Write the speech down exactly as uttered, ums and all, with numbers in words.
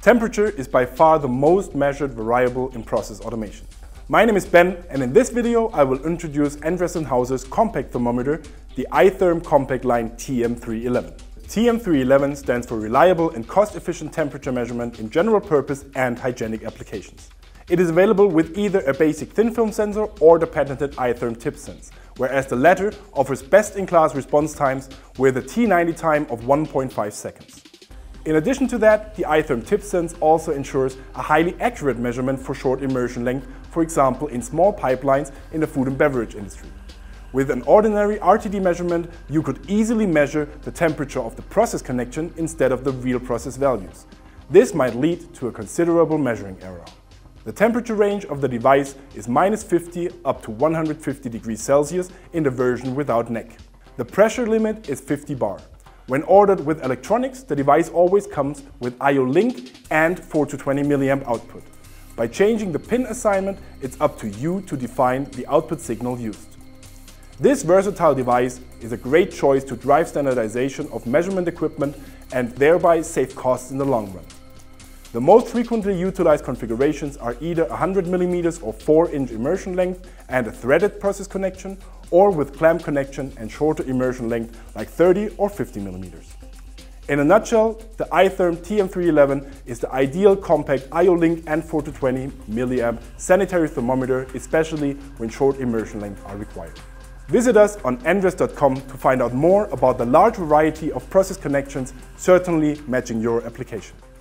Temperature is by far the most measured variable in process automation. My name is Ben, and in this video I will introduce Endress+Hauser's compact thermometer, the iTHERM CompactLine T M three eleven. T M three eleven stands for Reliable and Cost-Efficient Temperature Measurement in General Purpose and Hygienic Applications. It is available with either a basic thin film sensor or the patented iTHERM tip sense, whereas the latter offers best-in-class response times with a T ninety time of one point five seconds. In addition to that, the iTHERM tip sense also ensures a highly accurate measurement for short immersion length, for example in small pipelines in the food and beverage industry. With an ordinary R T D measurement, you could easily measure the temperature of the process connection instead of the real process values. This might lead to a considerable measuring error. The temperature range of the device is minus fifty up to one hundred fifty degrees Celsius in the version without neck. The pressure limit is fifty bar. When ordered with electronics, the device always comes with I O link and four to twenty milliamp output. By changing the pin assignment, it's up to you to define the output signal used. This versatile device is a great choice to drive standardization of measurement equipment and thereby save costs in the long run. The most frequently utilized configurations are either one hundred millimeters or four inch immersion length and a threaded process connection, or with clamp connection and shorter immersion length like thirty or fifty millimeters. In a nutshell, the iTHERM T M three eleven is the ideal compact I O link and four to twenty milliamp sanitary thermometer, especially when short immersion lengths are required. Visit us on Endress dot com to find out more about the large variety of process connections, certainly matching your application.